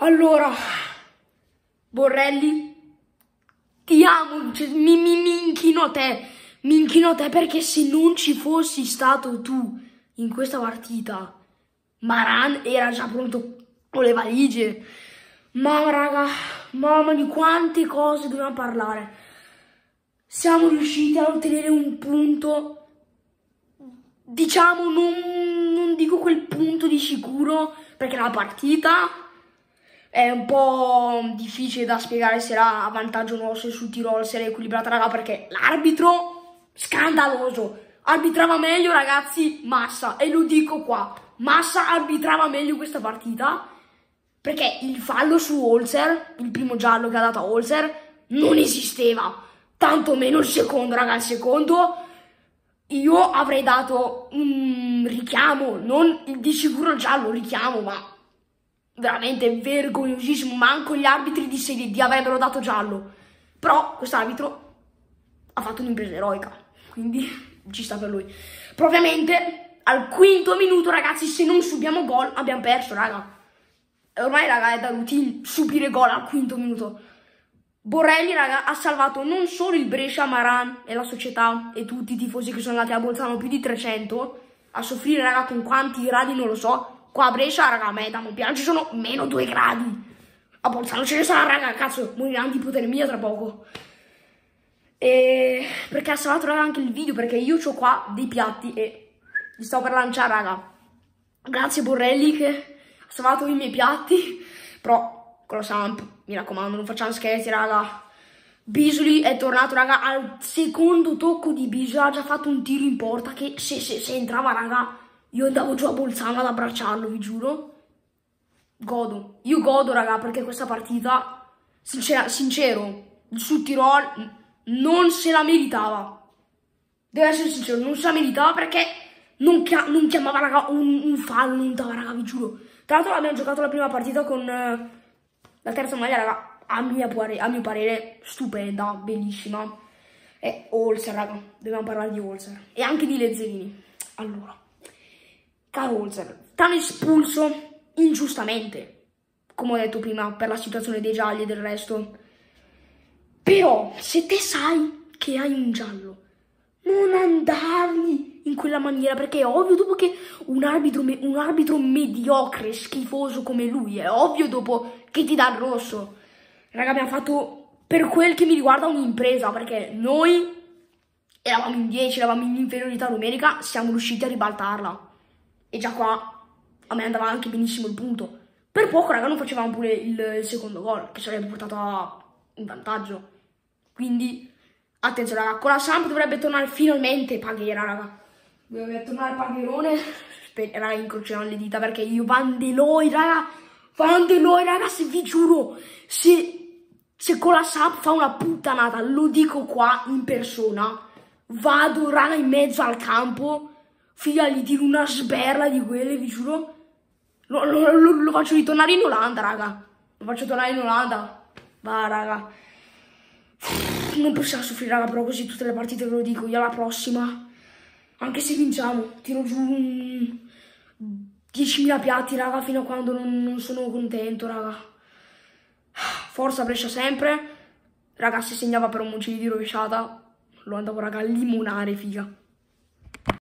Allora, Borrelli, ti amo, cioè, mi inchino a te perché se non ci fossi stato tu in questa partita, Maran era già pronto con le valigie. Mamma raga, mamma di quante cose dobbiamo parlare. Siamo riusciti a ottenere un punto, diciamo, non dico quel punto di sicuro, perché la partita è un po' difficile da spiegare se era a vantaggio nostro sul Tirol, se era equilibrata, raga, perché l'arbitro, scandaloso, arbitrava meglio, ragazzi, Massa, e lo dico qua, Massa arbitrava meglio questa partita, perché il fallo su Holzer, il primo giallo che ha dato a Holzer, non esisteva, tanto meno il secondo, raga, il secondo io avrei dato un richiamo, non di sicuro il giallo, richiamo, ma veramente vergognosissimo, manco gli arbitri di Serie D avrebbero dato giallo, però quest'arbitro ha fatto un'impresa eroica, quindi ci sta per lui. Però ovviamente al quinto minuto, ragazzi, se non subiamo gol abbiamo perso, raga. Ormai, raga, è da routine subire gol al quinto minuto. Borrelli, raga, ha salvato non solo il Brescia, Maran e la società e tutti i tifosi che sono andati a Bolzano, più di 300 a soffrire, raga, con quanti gradi non lo so. Qua a Brescia, raga, a me da Monpiano ci sono meno 2 gradi. A Bolzano ce ne sarà, raga, cazzo, moriranno di ipotermia tra poco. E perché ha salvato, raga, anche il video, perché io ho qua dei piatti e li sto per lanciare, raga. Grazie Borrelli che ha salvato i miei piatti, però con la Samp, mi raccomando, non facciamo scherzi, raga. Bisoli è tornato, raga, al secondo tocco di Bisoli, ha già fatto un tiro in porta che se entrava, raga, io andavo giù a Bolzano ad abbracciarlo, vi giuro. Godo, io godo, raga, perché questa partita, sincero, il Sud Tirol non se la meritava. Devo essere sincero, non se la meritava perché non chiamava, raga, un fallo, non dava, raga, vi giuro. Tra l'altro abbiamo giocato la prima partita con la terza maglia, raga, a mio parere, stupenda, bellissima. E Holzer, raga, dobbiamo parlare di Holzer. E anche di Lezzerini. Allora, caro Holzer, t'hanno espulso ingiustamente, come ho detto prima, per la situazione dei gialli e del resto. Però, se te sai che hai un giallo, non andargli in quella maniera, perché è ovvio dopo che un arbitro mediocre, schifoso come lui, è ovvio dopo che ti dà il rosso. Raga, abbiamo fatto, per quel che mi riguarda, un'impresa, perché noi eravamo in 10, eravamo in inferiorità numerica, siamo riusciti a ribaltarla. E già qua a me andava anche benissimo il punto. Per poco, raga, non facevamo pure il secondo gol, che sarebbe portato in vantaggio. Quindi, attenzione, raga, con la Samp dovrebbe tornare finalmente Paghera, raga. Dovrebbe tornare Pagherone. Raga, incrociamo le dita perché io Van de Looy, raga, se vi giuro, se con la Samp fa una puttanata, lo dico qua in persona, vado, raga, in mezzo al campo, figlia, gli tiro una sberla di quelle, vi giuro, lo faccio ritornare in Olanda, raga. Lo faccio tornare in Olanda. Va, raga. Non possiamo soffrire, raga, però così tutte le partite ve lo dico. Io alla prossima, anche se vinciamo, tiro giù 10.000 piatti, raga, fino a quando non sono contento, raga. Forza Brescia sempre. Raga, se segnava per un moncino di rovesciata, lo andavo, raga, a limonare, figa.